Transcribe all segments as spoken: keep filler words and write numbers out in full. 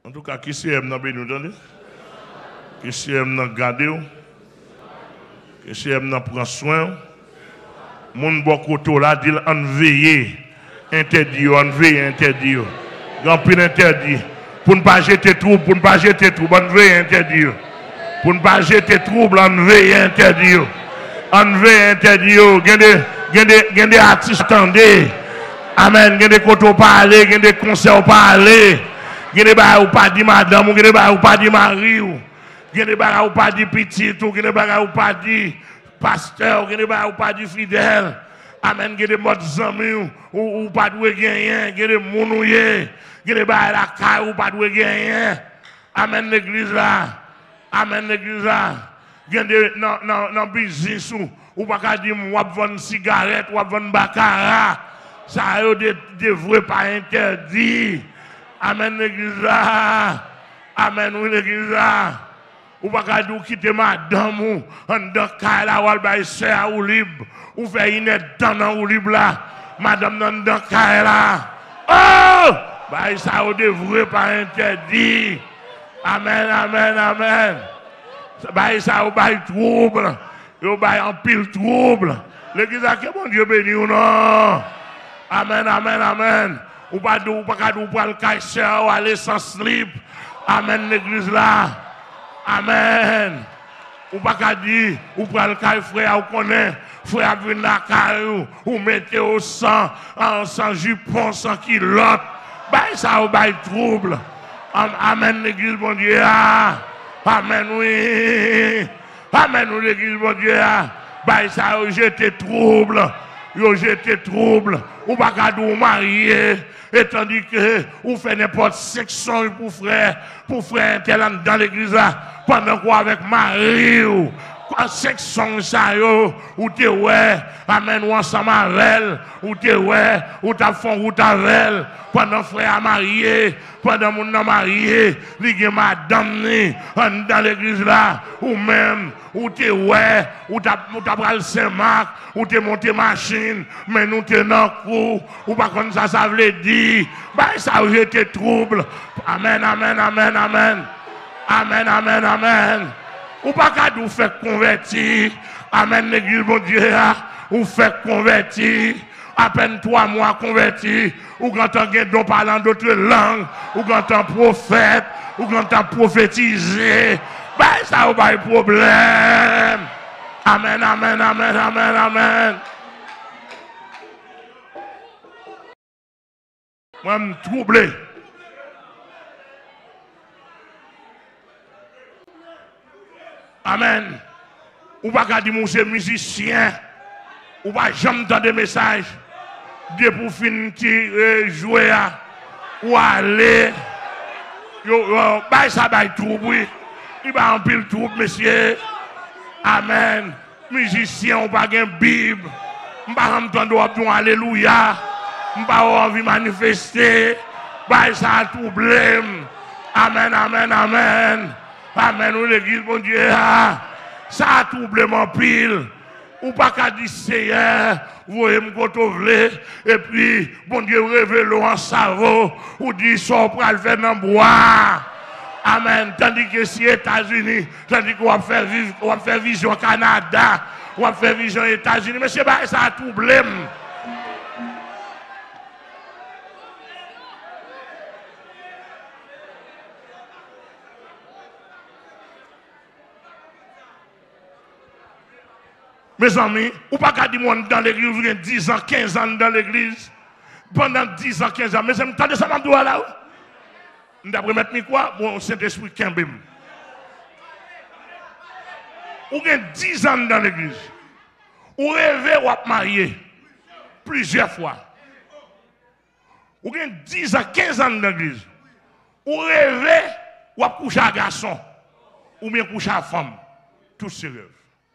En tout cas, qui c'est M n'a béni, entendez? Qui c'est M n'a gardé? Qui c'est M n'a pris soin? Mon bokoto là dit en veiller, interdit, en veiller, interdit. Grand pile interdit. Pour ne pas jeter trouble, pour ne pas jeter trouble, en veille, interdit. Pour ne pas jeter trouble, en veille, interdit. En veille, interdit. Il y a des artistes, attendez. Amen. Il y a des côtés parler, il y a des concerts parler. Il y a des barres où pas dit madame, il y a des barres où pas dit mari. Il y a des barres où pas dit petit, il y a des barres où pas dit pasteur, il y a des barres où pas dit fidèle. Amen. Il y a des modes amis où pas de gagner, il y a des mounouillés. Il y a des barres à la caille où pas de gagner. Amen l'église là. Amen l'église là. Il y a des dans business où pas dire moi vendre cigarette, ou vendre baccarat. Ça a des vrais pas interdit. Amen l'église là. Amen oui l'église là. Ou pas qu'à dire quitter madame ou en dans la ou ba sœur ou libre ou faire une dans ou libre là. Madame dans dans là. Oh! Bah ça au devrait pas interdit. Amen amen amen. Bah ça au bail trouble. Yo bail en pile trouble. L'église a que mon Dieu béni ou non. Amen amen amen. Ou pas ou pas qu'à dire pour le cacher ou aller sans slip. Amen l'église là. Amen. Ou pas qu'à dire, ou prenez le caille frère, ou connaît, frère vient la caille, ou mettez au sang, en sans jupon, sans kilote. Bah ça ou bah trouble. Amen l'église, mon Dieu. Amen, oui. Amen, oui, l'église, mon Dieu. Bah ça ou jeté trouble. Yo jeté trouble. Ou pas qu'à dire, ou marié. Et tandis que vous faites n'importe section pour frère, pour frère tel dans l'église là, pendant quoi avec Marie ou quoi section ça yo, ou te ouais, amen ou ensemble avec ou te ouais, ou ta fond ou ta vel, pendant frère marié, pendant mon nom marié, li gen madame ni, dans l'église là, ou même, ou te ouais, ou ta ou ta pral Saint-Marc, ou te monté machine, mais nous te nan coup, ou pas comme ça ça veut dire, bah ça j'étais trouble. Amen, amen, amen, amen. Amen, amen, amen. Ou pas qu'à nous faire convertir. Amen, l'église, mon Dieu, ou fait convertir. À peine trois mois converti, ou quand on a don parlant d'autres langues, ou quand on prophète, ou quand on prophétisé, ben ça n'a pas de problème. Amen, amen, amen, amen, amen. Moi, je suis troublé. Amen. Ou pas qu'à dire que c'est musicien, ou pas jamais dans des messages. Dieu pour finir de jouer ou aller. Yo, yo, bah ça va trouble, oui. Il va en pile trouble, monsieur. Amen. Musicien, on pas une Bible. On pas entendre dire alléluia. On pas envie manifester. Bah ça trouble. Amen, amen, amen. Amen, ou l'église, mon Dieu. Ça a troublé mon pile. Ou pas qu'à dire Seigneur, vous voyez mon côté et puis, bon Dieu, révèle en cerveau, ou dit, ça pour le faire dans le bois. Amen. Tandis que si États-Unis, tandis qu'on va faire vivre, on va faire vision Canada, on va faire vision États-Unis, mais c'est pas ça a troublé. Mes amis, ou pas qu'à dire dans l'église, vous avez dix ans, quinze ans dans l'église. Pendant dix ans, quinze ans, mais vous entendez ça, je là? D'après mettre quoi? Mon Saint-Esprit Kembim. Vous avez dix ans dans l'église. Vous rêvez ou êtes marié plusieurs fois. Vous avez dix ans, quinze ans dans l'église. Vous rêvez ou êtes couché à garçon. Ou bien couché à femme. Tous ces rêves.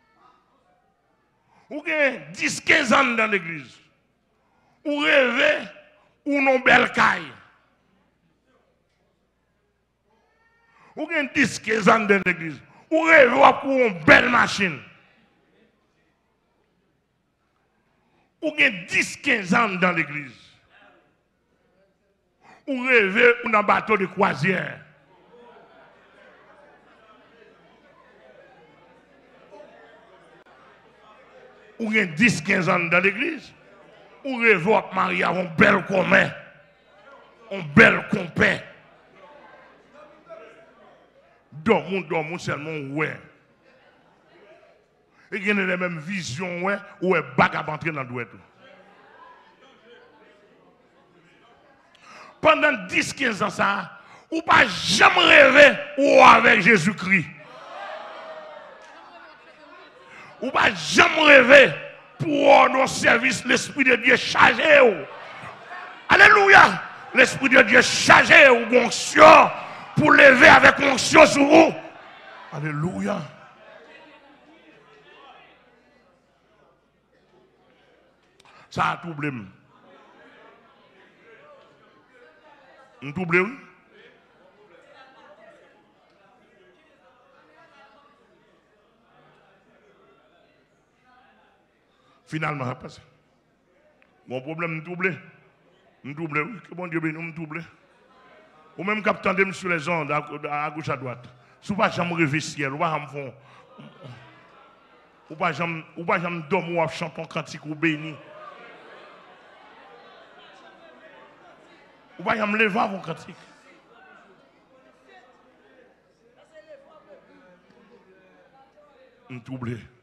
Ou avez dix quinze ans dans l'église. Ou rêvez ou non belle caille. Ou avez dix quinze ans dans l'église. Ou rêvez pour une belle machine. Ou avez dix quinze ans dans l'église. Ou rêvez ou un bateau de croisière. ou avez dix quinze ans dans l'église, ou rêvez votre mari avec un bel commun, un bel compère. Donc, mon don, mon seulement, ouais. Et il y a les mêmes visions, ouais, où est bac à entrer dans le douette. Pendant dix quinze ans, ça, ou pas jamais rêver ou avec Jésus-Christ. Ou pas jamais rêver pour nos services, l'Esprit de Dieu chargé. Alléluia. L'Esprit de Dieu chargé ou onction pour lever avec onction sur vous. Alléluia. Ça a troublé. Vous troublez, oui? Finalement, ça passe. Mon problème, me doublé. Me doublé, oui. Que bon Dieu bénisse, me doublé. Ou même capitaine sur les ondes, à gauche, à droite. Si vous ne pouvez jamais rêver ciel, vous ne pouvez jamais dormir ou chanter un cantique ou béni. Vous ne pouvez jamais lever avant cantique. Me doublé.